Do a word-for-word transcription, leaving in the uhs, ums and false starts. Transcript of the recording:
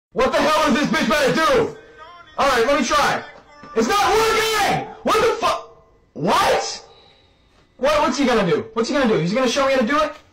What the hell is this bitch better do? Alright, let me try. It's not working! What the fuck? What? What? What's he gonna do? What's he gonna do? He's gonna show me how to do it?